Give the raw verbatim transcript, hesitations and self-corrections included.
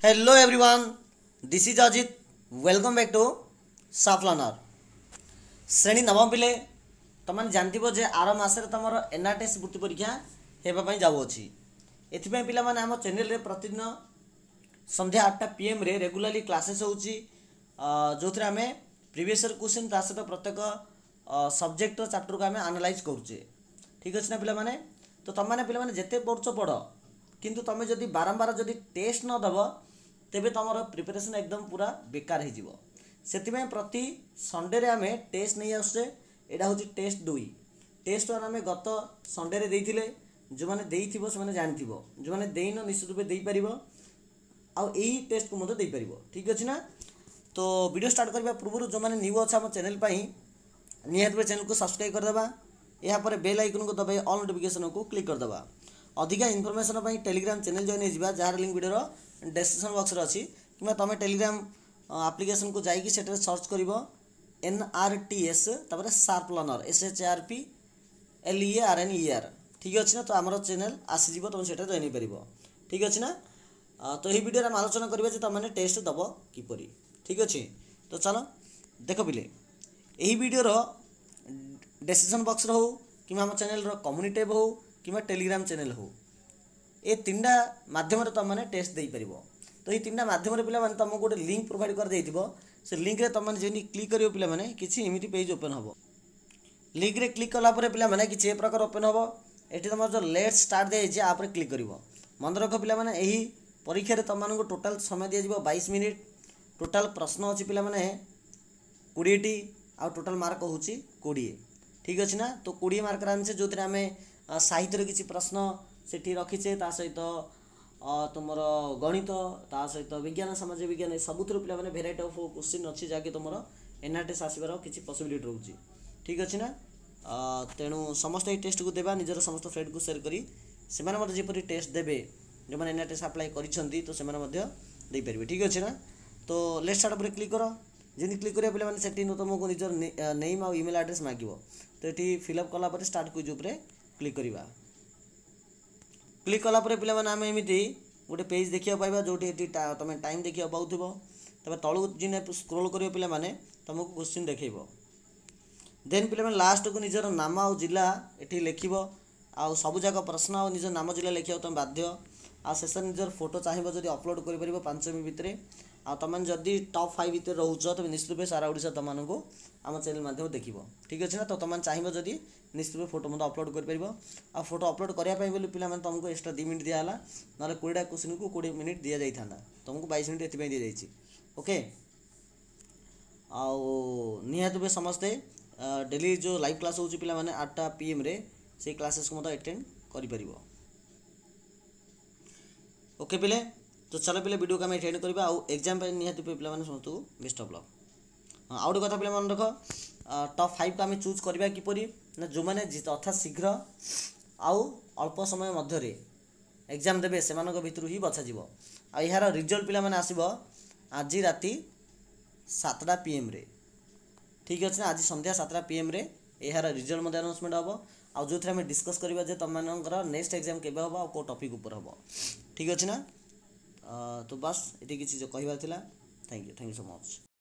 Hello everyone, this is Ajit. Welcome back to Soft Learner. श्रेणी नवम पिले तुम जानते जे आर मसरे तुम एनआरटीएस वृत्ति परीक्षा होगापी जाऊँगी एपाई पिला माने आम चैनल रे प्रतिदिन संध्या आठटा पीएम रे रेगुलाली क्लासेस होची जो थे आम प्रीवियस ईयर क्वेश्चन ता सहित प्रत्येक सब्जेक्ट चैप्टर को आम एनालाइज करुचे। ठीक अच्छे ना पिला माने तो तुम मैंने पिला माने जेते पढ़ुछ पढ़ किंतु तुम जदि बारंबार जदि टेस्ट न दब तेबे तुम प्रिपरेशन एकदम पूरा बेकार हो से प्रति संडे रे आमे टेस्ट नहीं आसुचे। एटा हूँ टेस्ट दुई टेस्ट वन आम गत संडे रे देइथिले जो मैंने देइथिबो से माने जानिथिबो जो मैंने देइन निश्चित रूपे देइ परिबो आ एही टेस्ट को मते देइ परिबो। ठीक अछि ना। तो वीडियो स्टार्ट करबा पूर्व जो मैंने न्यू अच्छा हम चैनल पाई निहात पे चैनल को सब्सक्राइब कर देबा या पर बेल आइकन को दबाई ऑल नोटिफिकेशन को क्लिक कर देबा। अधिका इनफॉरमेशन पाई टेलीग्राम चैनल जॉइन होइबा जार लिंक वीडियो डिस्क्रिप्शन बॉक्स रे अछि कि तुम टेलीग्राम एप्लिकेशन को जाइए सेटर सर्च कर एन आर टी एस तापर sharp learner S H R P L E R N E R. ठीक अच्छे ना। तो आमर चैनल आसीज तुम से जॉइन हो। ठीक अच्छे ना। तो यही वीडियो में आलोचना करिबा जे तुम टेस्ट दब किपरि। ठीक अच्छे। तो चलो देख पिले यही वीडियो डिस्क्रिप्शन बॉक्स हो कि आम चैनल कम्युनिटी टैब हो कि टेलीग्राम चैनल हो ये तीन टा माध्यम तुम टेस्ट दे पार। तो ये तीन टा माध्यम पे तुमको गोटे लिंक प्रोवाइड कर से लिंक रे तुम जमी क्लिक कर पे किसी एमती पेज ओपन हम लिंक रे क्लिक कलापर पे किसी ए प्रकार ओपन हम ये तुम जो लेट स्टार्ट दिखाई आप क्लिक कर मन रख पे यही परीक्षा तुमको टोटाल समय दिज्व बाईस मिनिट टोटाल प्रश्न अच्छी पे कोड़े आ टोटाल मार्क हूँ कोड़े। ठीक अच्छे ना। तो कोड़े मार्क आनसे जो आम साहित्य किसी प्रश्न से रखीचे सहित तुम गणित ता सहित विज्ञान समाज विज्ञान सबुथ पे भेराइटी ऑफ क्वेश्चन अच्छी जहाँकि तुम एनआरटीएस आसबार किसी पॉसिबिलिटी रोचे। ठीक अच्छे ना। तेणु समस्त ये टेस्ट को देवा निजर समस्त फ्रेंड को शेयर करी से जपरी टेस्ट देवे जो मैंने एनआरटीएस अप्लाई करी तो से पारे। ठीक अच्छे ना। तो लेट स्टार्ट पर क्लिक कर जमी क्लिक करा पे तुमको निजर नेम आ इमेल एड्रेस मांग तो ये फिलअप कलापर स्टार्ट क्विज उपर क्लिक करवा क्लिक कलापर पे आम एमती गोटे पेज देखा पाइबा जो तुम टाइम देखा पाथ्व तब तलू जिन स्क्रोल कर पे तुमको क्वेश्चन देखेब देन पे लास्ट को निजर नाम आ जिला ये लिख आउ सबूक प्रश्न आ निज नाम जिला लिखा तुम बाध्य आ शेष निजर फोटो चाहिए जब अपलोड कर पांच मिनट भितर आ तुम जदि टॉप फाइव भितर रोच तेज निश्चित रूप सारा ओडिशा तुमको आम चैनल माध्यम देख। ठीक अच्छे ना। तो तुम चाहिए जदि निश्चित रूप फोटो मतलब अपलोड कर आ फोटो अपलोड करने बोली पे तुमको एक्सट्रा दी मिनट दिहला ना कोड़ा क्वेश्चन को कोड़े मिनिट दि जाता तुमको बाईस मिनट ये दी जाइए। ओके आहात भी समस्ते डेली जो लाइव क्लास हो पे आठटा पीएम रे से क्लासेस को मतलब अटेंड कर। ओके पिले तो चलो पे वीडियो को आम एटेंड करवा आउ एग्जाम निहाती पे पे समस्त बेस्ट ऑफ लक। हाँ आउ गोटे कथा पे मन रख टॉप फाइव को आम चूज करवा किपर ना जो मैंने अर्थात शीघ्र आउ अल्प समय मध्य एग्जाम देवे से भितर ही बछा यार रिजल्ट पे आसब आज राति सातटा पीएम रे। ठीक अच्छे ना। आज संध्या सातटा पीएम रे यार रिजल्ट मत अनाउंसमेंट हम आ जो आम डिस्कस करवा तुम नेक्स्ट एग्जाम केबे हम आ को टॉपिक ऊपर हम। ठीक अच्छे ना। तो बस ये किसी जो कहबार थिला। Thank you thank you so much.